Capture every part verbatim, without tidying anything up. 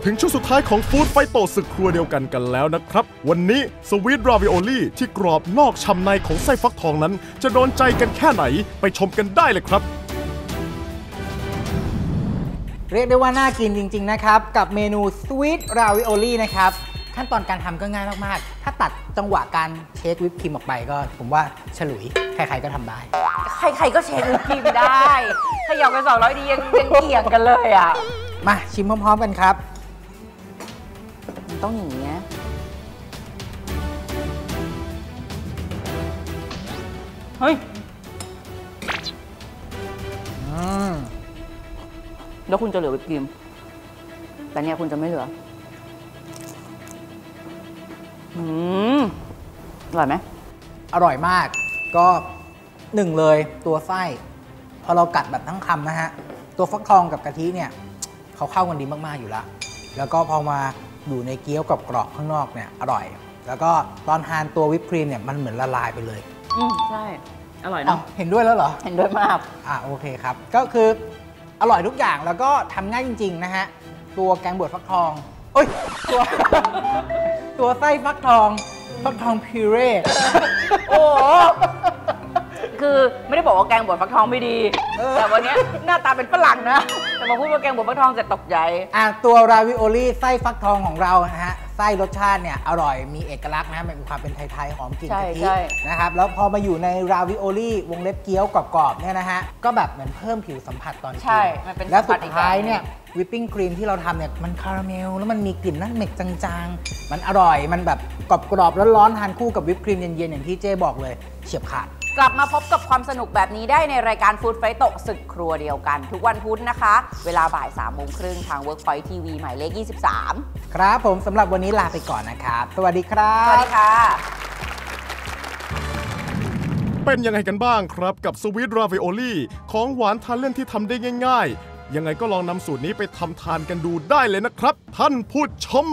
ถึงช่วงสุดท้ายของฟู้ดไฟโตศึกครัวเดียวกันกันแล้วนะครับวันนี้สวีทราวิโอลี่ที่กรอบนอกฉ่ำในของไส้ฟักทองนั้นจะโดนใจกันแค่ไหนไปชมกันได้เลยครับเรียกได้ว่าน่ากินจริงๆนะครับกับเมนูสวีทราวิโอลี่นะครับขั้นตอนการทำก็ง่ายมากๆถ้าตัดจังหวะการเช็ควิปครีมออกไปก็ผมว่าฉลุยใครๆก็ทำได้ใครๆก็เช็ควิปครีมได้ถ้าหยอกกันสองร้อยดียังยังเกี่ยงกันเลยอ่ะมาชิมพร้อมๆกันครับมันต้องอย่างนี้เฮ้ยอืมแล้วคุณจะเหลือวิปครีมแต่เนี่ยคุณจะไม่เหลืออืมอร่อยไหมอร่อยมากก็หนึ่งเลยตัวไส้พอเรากัดแบบทั้งคำนะฮะตัวฟักทองกับกะทิเนี่ยเขาเข้ากันดีมากๆอยู่แล้วแล้วก็พอมาอยู่ในเกี๊ยวกับกรอบข้างนอกเนี่ยอร่อยแล้วก็ตอนทานตัววิปครีมเนี่ยมันเหมือนละลายไปเลยอืมใช่อร่อยเนาะเห็นด้วยแล้วเหรอเห็นด้วยมากอ่ะโอเคครับก็คืออร่อยทุกอย่างแล้วก็ทำง่ายจริงๆนะฮะตัวแกงบวชฟักทองเอ้ยตัวตัวไส้ฟักทองฟักทองพิเร่โอ้คือไม่ได้บอกว่าแกงบวชฟักทองไม่ดีแต่วันนี้หน้าตาเป็นฝรั่งนะแต่มาพูดว่าแกงบวชฟักทองจะตกใจอ่ะตัวราวิโอลี่ไส้ฟักทองของเรานะฮะไส้รสชาติเนี่ยอร่อยมีเอกลักษณ์นะมันมีความเป็นไทยๆหอมกลิ่นกะทินะครับแล้วพอมาอยู่ในราวิโอลี่วงเล็บเกี๊ยวกรอบๆเนี่ยนะฮะก็แบบเหมือนเพิ่มผิวสัมผัสตอนกินและสุดท้ายเนี่ยวิปปิ้งครีมที่เราทำเนี่ยมันคาราเมลแล้วมันมีกลิ่นนั่นเม็ดจางๆมันอร่อยมันแบบกรอบๆร้อนๆทานคู่กับวิปครีมเย็นๆอย่างที่เจ๊บอกเลยเฉียบขาดกลับมาพบกับความสนุกแบบนี้ได้ในรายการฟู้ดไฟโตศึกครัวเดียวกันทุกวันพุธนะคะเวลาบ่ายสามโมงครึ่งทาง Workpoint ที วี หมายเลขยี่สิบสามครับผมสำหรับวันนี้ลาไปก่อนนะครับสวัสดีครับสวัสดีค่ะเป็นยังไงกันบ้างครับกับสวีทราวิโอลี่ของหวานทานเล่นที่ทำได้ง่ายๆยังไงก็ลองนำสูตรนี้ไปทำทานกันดูได้เลยนะครับท่านผู้ชม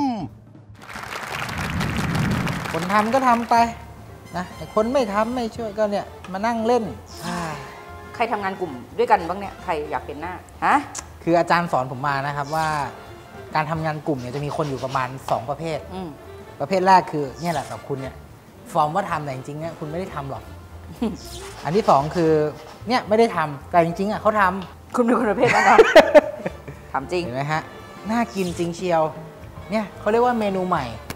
คนทำก็ทำไปนะคนไม่ทำไม่ช่วยก็เนี่ยมานั่งเล่นใครทำงานกลุ่มด้วยกันบ้างเนี่ยใครอยากเป็นหน้าฮะคืออาจารย์สอนผมมานะครับว่าการทำงานกลุ่มเนี่ยจะมีคนอยู่ประมาณสองประเภทประเภทแรกคือเนี่ยแหละแบบคุณเนี่ยฟอร์มว่าทำแต่จริงๆเนี่ยคุณไม่ได้ทำหรอกอันที่สองคือเนี่ยไม่ได้ทำแต่จริงๆอ่ะเขาทำคุณเป็นคนประเภทนั้นทำจริงเห็นไหมฮะน่ากินจริงเชียวเนี่ยเขาเรียกว่าเมนูใหม่